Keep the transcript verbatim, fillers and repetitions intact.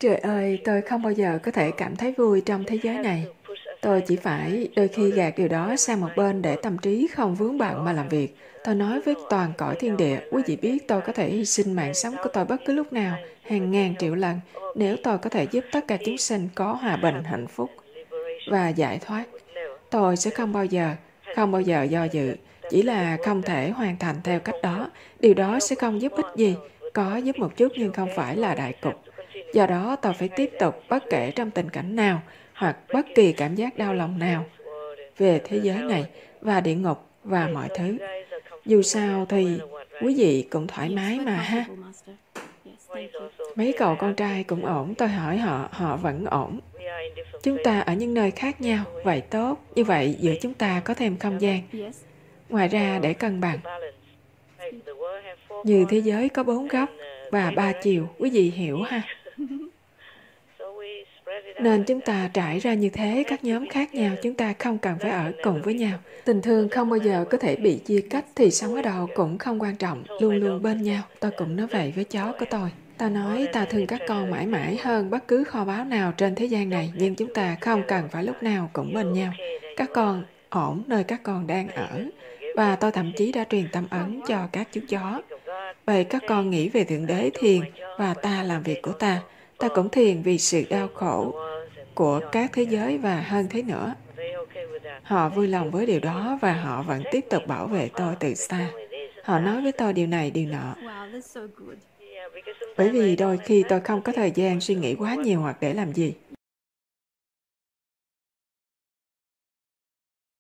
Trời ơi, tôi không bao giờ có thể cảm thấy vui trong thế giới này. Tôi chỉ phải đôi khi gạt điều đó sang một bên để tâm trí không vướng bận mà làm việc. Tôi nói với toàn cõi thiên địa, quý vị biết tôi có thể hy sinh mạng sống của tôi bất cứ lúc nào, hàng ngàn triệu lần, nếu tôi có thể giúp tất cả chúng sinh có hòa bình, hạnh phúc và giải thoát. Tôi sẽ không bao giờ, không bao giờ do dự, chỉ là không thể hoàn thành theo cách đó. Điều đó sẽ không giúp ích gì, có giúp một chút nhưng không phải là đại cục. Do đó tôi phải tiếp tục bất kể trong tình cảnh nào hoặc bất kỳ cảm giác đau lòng nào về thế giới này và địa ngục và mọi thứ. Dù sao thì quý vị cũng thoải mái mà ha. Mấy cậu con trai cũng ổn, tôi hỏi họ, họ vẫn ổn. Chúng ta ở những nơi khác nhau, vậy tốt, như vậy giữa chúng ta có thêm không gian. Ngoài ra để cân bằng, như thế giới có bốn góc và ba chiều, quý vị hiểu ha. Nên chúng ta trải ra như thế, các nhóm khác nhau, chúng ta không cần phải ở cùng với nhau. Tình thương không bao giờ có thể bị chia cách, thì sống ở đâu cũng không quan trọng, luôn luôn bên nhau. Tôi cũng nói vậy với chó của tôi. Ta nói ta thương các con mãi mãi hơn bất cứ kho báu nào trên thế gian này, nhưng chúng ta không cần phải lúc nào cũng bên nhau. Các con ổn nơi các con đang ở, và tôi thậm chí đã truyền tâm ấn cho các chú chó. Vậy các con nghĩ về Thượng Đế thiền, và ta làm việc của ta. Ta cũng thiền vì sự đau khổ của các thế giới và hơn thế nữa. Họ vui lòng với điều đó và họ vẫn tiếp tục bảo vệ tôi từ xa. Họ nói với tôi điều này, điều nọ. Bởi vì đôi khi tôi không có thời gian suy nghĩ quá nhiều hoặc để làm gì.